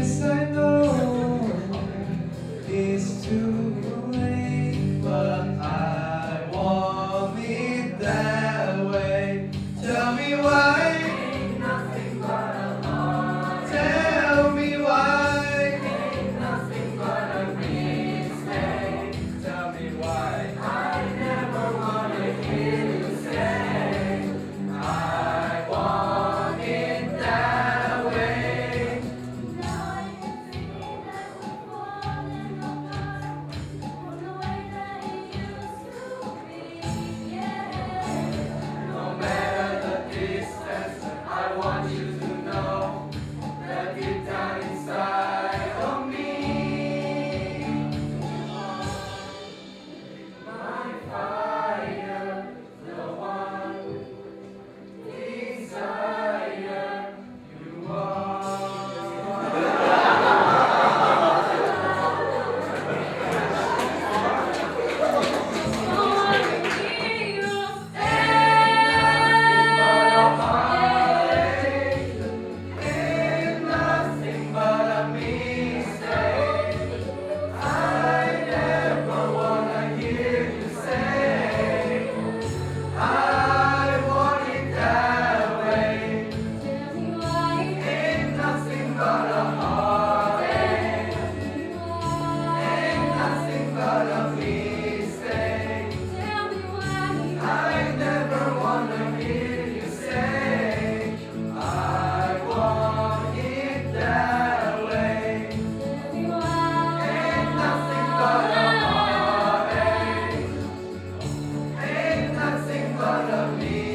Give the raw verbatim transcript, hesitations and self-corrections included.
Yes, I know it's too late, but I want it that way. Tell me why. Ain't nothing but a heart. Tell me why. Ain't nothing but a mistake. Tell me why. I never wanna hear you say I want it that way. Now I can see that we're falling apart from the way that it used to be. Yeah. No matter the distance, I want you to know that deep down inside of me, my fire, the one desire you are. Ain't nothing but a mistake. I never wanna hear you say I want it that way. Tell me why. Ain't nothing but a heartache. Ain't nothing but a mistake. Tell me why. I never wanna hear you say I want it that way. Tell me why. Ain't nothing but a heartache. Ain't nothing but a mistake.